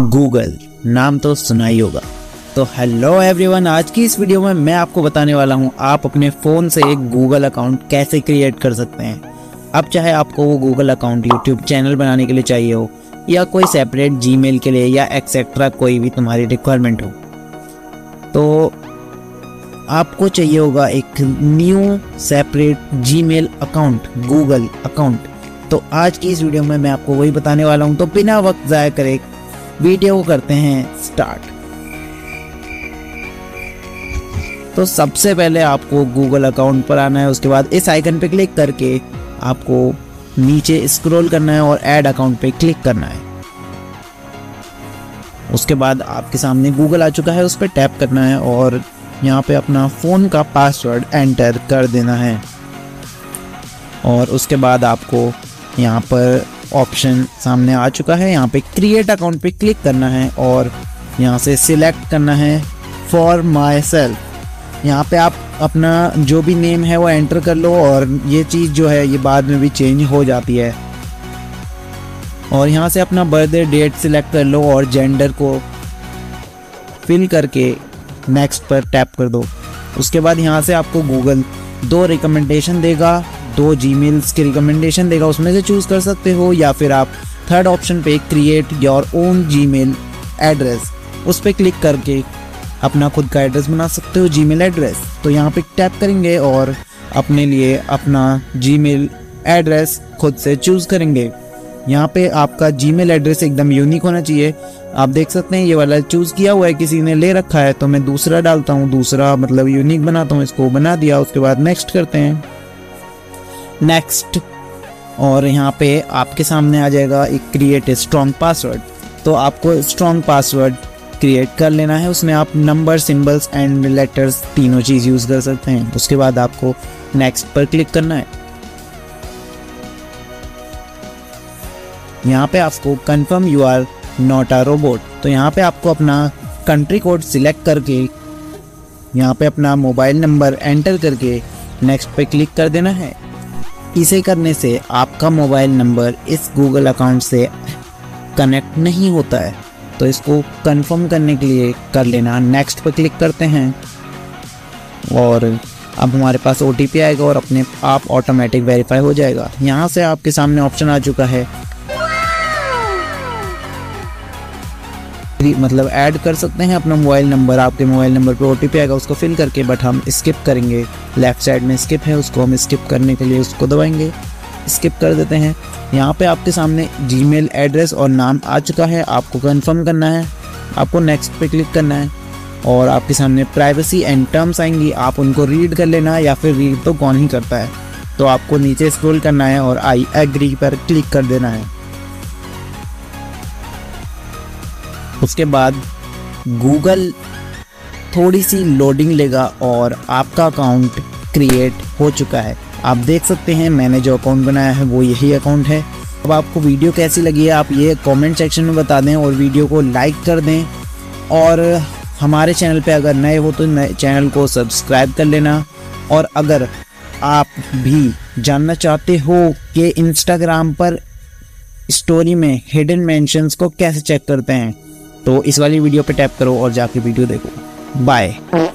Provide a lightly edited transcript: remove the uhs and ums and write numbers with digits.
Google नाम तो सुना ही होगा। तो हेलो एवरीवन, आज की इस वीडियो में मैं आपको बताने वाला हूं आप अपने फ़ोन से एक गूगल अकाउंट कैसे क्रिएट कर सकते हैं। अब चाहे आपको वो गूगल अकाउंट यूट्यूब चैनल बनाने के लिए चाहिए हो या कोई सेपरेट जीमेल के लिए या एक्सेट्रा कोई भी तुम्हारी रिक्वायरमेंट हो, तो आपको चाहिए होगा एक new separate Gmail account, Google account. तो आज की इस वीडियो में मैं आपको वही बताने वाला हूं। तो बिना वक्त ज़ाया करे वीडियो को करते हैं स्टार्ट। तो सबसे पहले आपको गूगल अकाउंट पर आना है, उसके बाद इस आइकन पे क्लिक करके आपको नीचे स्क्रॉल करना है और ऐड अकाउंट पे क्लिक करना है। उसके बाद आपके सामने गूगल आ चुका है, उस पर टैप करना है और यहाँ पे अपना फ़ोन का पासवर्ड एंटर कर देना है। और उसके बाद आपको यहाँ पर ऑप्शन सामने आ चुका है, यहाँ पे क्रिएट अकाउंट पे क्लिक करना है और यहाँ से सिलेक्ट करना है फॉर माई सेल्फ। यहाँ पे आप अपना जो भी नेम है वो एंटर कर लो और ये चीज़ जो है ये बाद में भी चेंज हो जाती है। और यहाँ से अपना बर्थडे डेट सिलेक्ट कर लो और जेंडर को फिल करके नेक्स्ट पर टैप कर दो। उसके बाद यहाँ से आपको गूगल दो रिकमेंडेशन देगा, दो जीमेल्स की रिकमेंडेशन देगा, उसमें से चूज़ कर सकते हो, या फिर आप थर्ड ऑप्शन पे create your own Gmail address, उस पर क्लिक करके अपना खुद का एड्रेस बना सकते हो, जीमेल एड्रेस। तो यहाँ पे टैप करेंगे और अपने लिए अपना जीमेल एड्रेस खुद से चूज़ करेंगे। यहाँ पे आपका जीमेल एड्रेस एकदम यूनिक होना चाहिए। आप देख सकते हैं ये वाला चूज़ किया हुआ है, किसी ने ले रखा है, तो मैं दूसरा डालता हूँ, दूसरा मतलब यूनिक बनाता हूँ, इसको बना दिया। उसके बाद नेक्स्ट करते हैं, नेक्स्ट। और यहाँ पे आपके सामने आ जाएगा एक क्रिएट ए स्ट्रॉन्ग पासवर्ड। तो आपको स्ट्रॉन्ग पासवर्ड क्रिएट कर लेना है, उसमें आप नंबर, सिंबल्स एंड लेटर्स तीनों चीज़ यूज़ कर सकते हैं। उसके बाद आपको नेक्स्ट पर क्लिक करना है। यहाँ पे आपको confirm you are not a robot, तो यहाँ पे आपको अपना कंट्री कोड सिलेक्ट करके यहाँ पे अपना मोबाइल नंबर एंटर करके नेक्स्ट पे क्लिक कर देना है। इसे करने से आपका मोबाइल नंबर इस गूगल अकाउंट से कनेक्ट नहीं होता है, तो इसको कंफर्म करने के लिए कर लेना। नेक्स्ट पे क्लिक करते हैं और अब हमारे पास OTP आएगा और अपने आप ऑटोमेटिक वेरीफाई हो जाएगा। यहाँ से आपके सामने ऑप्शन आ चुका है, मतलब ऐड कर सकते हैं अपना मोबाइल नंबर। आपके मोबाइल नंबर पे OTP आएगा, उसको फिल करके, बट हम स्किप करेंगे। लेफ्ट साइड में स्किप है, उसको हम स्किप करने के लिए उसको दबाएंगे, स्किप कर देते हैं। यहाँ पे आपके सामने जीमेल एड्रेस और नाम आ चुका है, आपको कंफर्म करना है, आपको नेक्स्ट पे क्लिक करना है और आपके सामने प्राइवेसी एंड टर्म्स आएंगी, आप उनको रीड कर लेना, या फिर रीड तो कौन ही करता है। तो आपको नीचे स्क्रॉल करना है और आई एग्री पर क्लिक कर देना है। उसके बाद गूगल थोड़ी सी लोडिंग लेगा और आपका अकाउंट क्रिएट हो चुका है। आप देख सकते हैं मैंने जो अकाउंट बनाया है वो यही अकाउंट है। अब आपको वीडियो कैसी लगी है आप ये कमेंट सेक्शन में बता दें और वीडियो को लाइक कर दें। और हमारे चैनल पे अगर नए हो तो चैनल को सब्सक्राइब कर लेना। और अगर आप भी जानना चाहते हो कि इंस्टाग्राम पर स्टोरी में हिडन मेंशंस को कैसे चेक करते हैं, तो इस वाली वीडियो पे टैप करो और जाके वीडियो देखो। बाय।